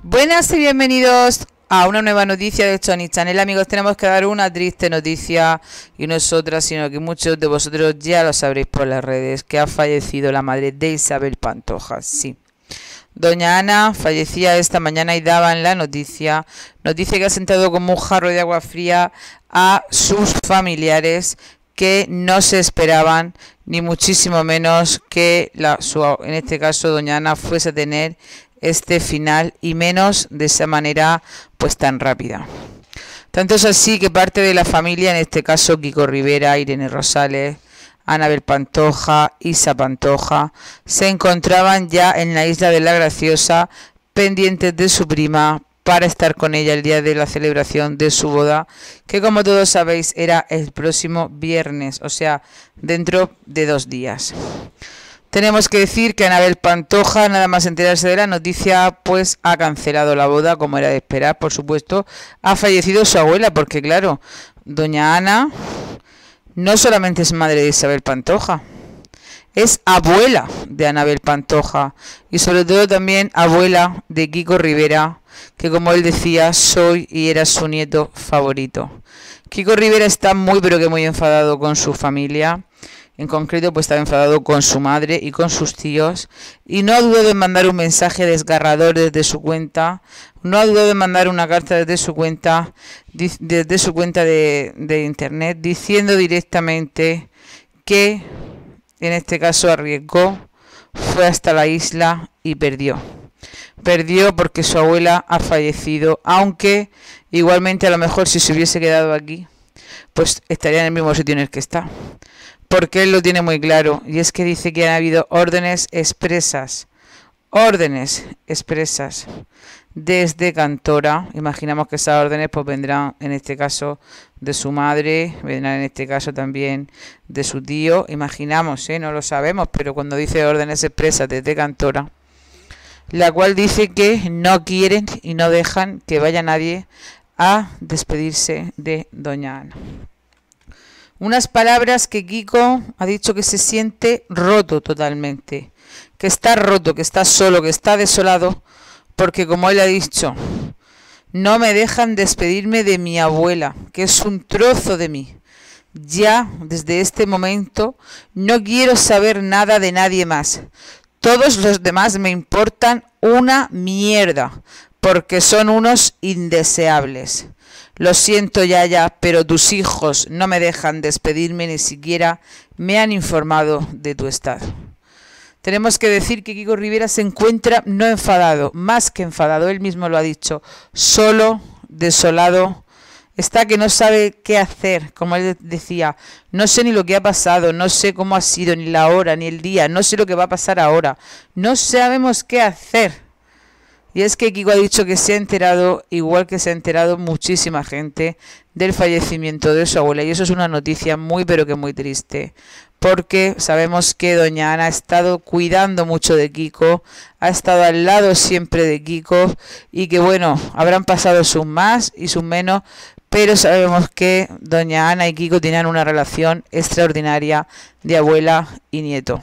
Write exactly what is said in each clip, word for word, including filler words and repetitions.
Buenas y bienvenidos a una nueva noticia de Choni Channel. Amigos, tenemos que dar una triste noticia, y no es otra, sino que muchos de vosotros ya lo sabréis por las redes, que ha fallecido la madre de Isabel Pantoja. Sí, doña Ana fallecía esta mañana y daban la noticia, noticia que ha sentado como un jarro de agua fría a sus familiares, que no se esperaban ni muchísimo menos que la, su, en este caso doña Ana fuese a tener este final, y menos de esa manera pues tan rápida. Tanto es así que parte de la familia, en este caso Kiko Rivera, Irene Rosales, Anabel Pantoja, Isa Pantoja, se encontraban ya en la isla de La Graciosa, pendientes de su prima para estar con ella el día de la celebración de su boda, que como todos sabéis era el próximo viernes, o sea, dentro de dos días. Tenemos que decir que Anabel Pantoja, nada más enterarse de la noticia, pues ha cancelado la boda, como era de esperar, por supuesto. Ha fallecido su abuela, porque claro, doña Ana no solamente es madre de Isabel Pantoja, es abuela de Anabel Pantoja, y sobre todo también abuela de Kiko Rivera, que como él decía, soy y era su nieto favorito. Kiko Rivera está muy pero que muy enfadado con su familia. En concreto, pues estaba enfadado con su madre y con sus tíos, y no ha dudado en mandar un mensaje desgarrador desde su cuenta, no ha dudado en mandar una carta desde su cuenta, desde su cuenta de, de internet, diciendo directamente que, en este caso, arriesgó, fue hasta la isla y perdió. Perdió porque su abuela ha fallecido, aunque igualmente a lo mejor si se hubiese quedado aquí, pues estaría en el mismo sitio en el que está. Porque él lo tiene muy claro, y es que dice que han habido órdenes expresas, órdenes expresas desde Cantora. Imaginamos que esas órdenes pues vendrán en este caso de su madre, vendrán en este caso también de su tío, imaginamos, ¿eh? No lo sabemos, pero cuando dice órdenes expresas desde Cantora, la cual dice que no quieren y no dejan que vaya nadie a despedirse de doña Ana. Unas palabras que Kiko ha dicho que se siente roto totalmente, que está roto, que está solo, que está desolado, porque como él ha dicho, no me dejan despedirme de mi abuela, que es un trozo de mí. Ya, desde este momento, no quiero saber nada de nadie más. Todos los demás me importan una mierda, porque son unos indeseables. Lo siento, Yaya, pero tus hijos no me dejan despedirme, ni siquiera me han informado de tu estado. Tenemos que decir que Kiko Rivera se encuentra no enfadado, más que enfadado, él mismo lo ha dicho, solo, desolado, está que no sabe qué hacer, como él decía, no sé ni lo que ha pasado, no sé cómo ha sido, ni la hora, ni el día, no sé lo que va a pasar ahora, no sabemos qué hacer. Y es que Kiko ha dicho que se ha enterado, igual que se ha enterado muchísima gente, del fallecimiento de su abuela. Y eso es una noticia muy pero que muy triste. Porque sabemos que doña Ana ha estado cuidando mucho de Kiko, ha estado al lado siempre de Kiko. Y que bueno, habrán pasado sus más y sus menos, pero sabemos que doña Ana y Kiko tenían una relación extraordinaria de abuela y nieto.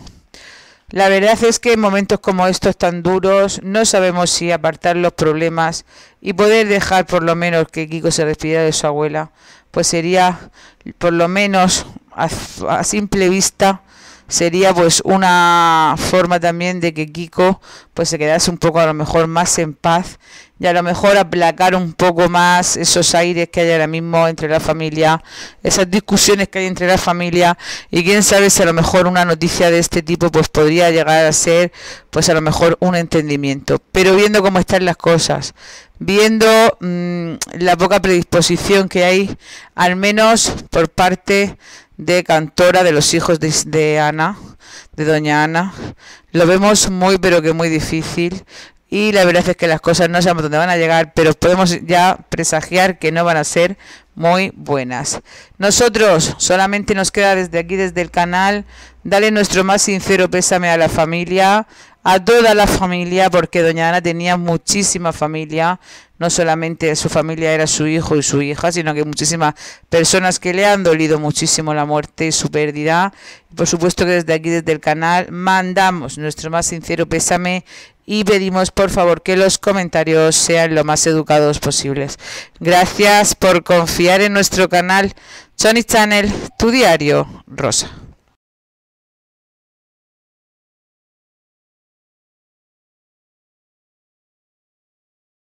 La verdad es que en momentos como estos tan duros no sabemos si apartar los problemas y poder dejar por lo menos que Kiko se despidiera de su abuela, pues sería por lo menos a, a simple vista sería pues una forma también de que Kiko pues se quedase un poco a lo mejor más en paz, y a lo mejor aplacar un poco más esos aires que hay ahora mismo entre la familia, esas discusiones que hay entre la familia, y quién sabe si a lo mejor una noticia de este tipo pues podría llegar a ser pues a lo mejor un entendimiento. Pero viendo cómo están las cosas, viendo mmm, la poca predisposición que hay, al menos por parte de Cantora, de los hijos de, de Ana, de doña Ana, lo vemos muy pero que muy difícil. Y la verdad es que las cosas no sabemos dónde van a llegar, pero podemos ya presagiar que no van a ser muy buenas. Nosotros solamente nos queda desde aquí, desde el canal, darle nuestro más sincero pésame a la familia, a toda la familia, porque doña Ana tenía muchísima familia, no solamente su familia era su hijo y su hija, sino que muchísimas personas que le han dolido muchísimo la muerte y su pérdida. Por supuesto que desde aquí, desde el canal, mandamos nuestro más sincero pésame y pedimos por favor que los comentarios sean lo más educados posibles. Gracias por confiar en nuestro canal Choni Channel, tu diario rosa.